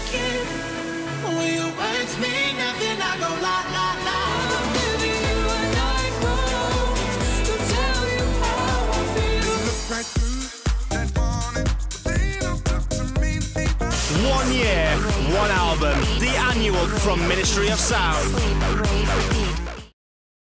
like it. When your words mean nothing, I go la la la. I'm giving you a night rose to tell you how I feel. You look right through that morning, but they don't look to me. 1 year, one album, the annual from Ministry of Sound.